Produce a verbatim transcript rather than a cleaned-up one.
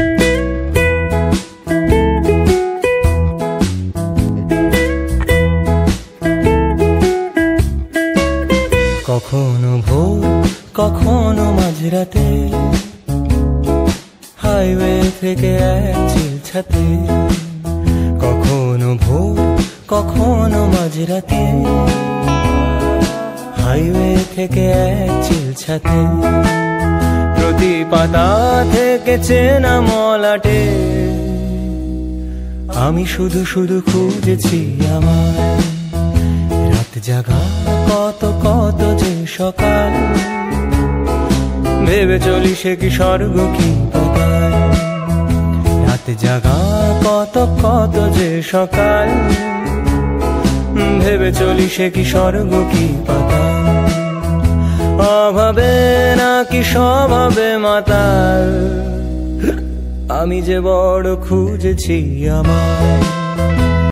কখনো ভোর কখনো মাঝরাতে হাইওয়ে থেকে এক চিল ছাতে, কখনো ভোর কখনো মাঝরাতে হাইওয়ে থেকে এক চিল ছাতে, প্রতি পাতা থেকে চেনা মলাটে আমি শুধু শুধু খুঁজেছি আমায়। রাত জাগা কত কত যে সকাল, ভেবে চলি সে কি স্বর্গ কি পাতাল। রাত জাগা কত কত যে সকাল, ভেবে চলি সে কি স্বর্গ কি পাতাল। অভাবে নাকি স্বভাবে মাতাল, আমি যে বড় খুঁজেছি আমায়।